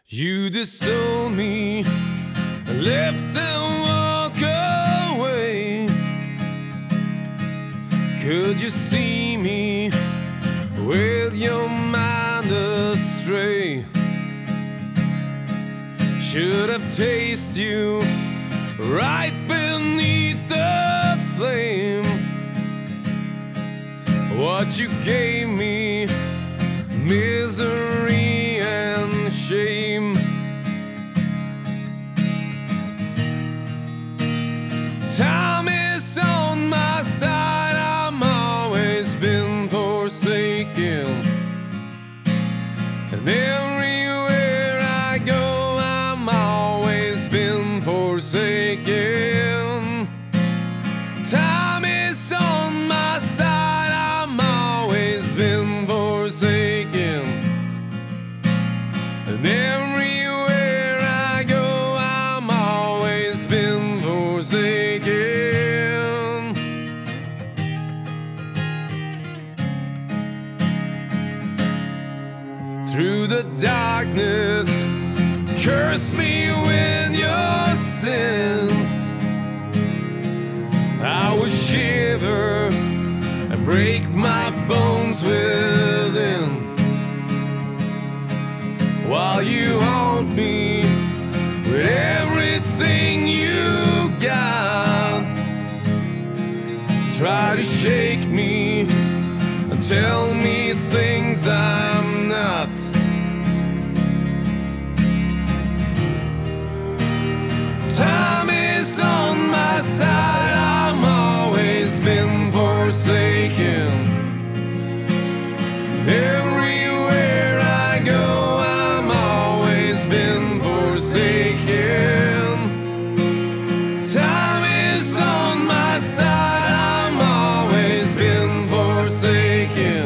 You disowned me, left and walk away. Could you see me with your mind astray? Should have tasted you right beneath the flame. What you gave me, misery and shame. Time is on my side, I'm always been forsaken. And everywhere I go, I'm always been forsaken. Time is on my side, I'm always been forsaken. And everywhere I go, I'm always been forsaken. Through the darkness, curse me with your sins. I will shiver and break my bones within, while you haunt me with everything you got. Try to shake me and tell me things I'm not. Time is on my side, I'm always been forsaken. Everywhere I go, I'm always been forsaken. Time is on my side, I'm always been forsaken.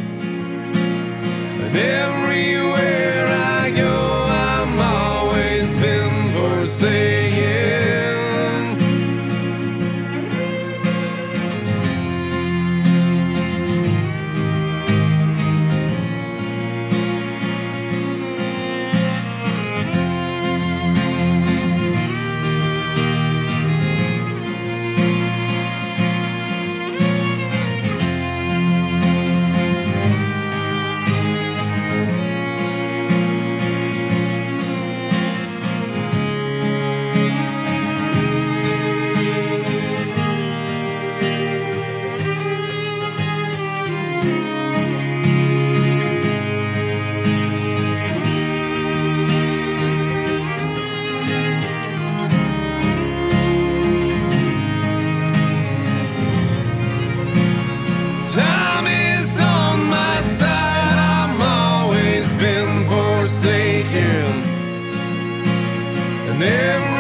And everywhere I go, I'm always been forsaken. Time is on my side, I'm always been forsaken. And every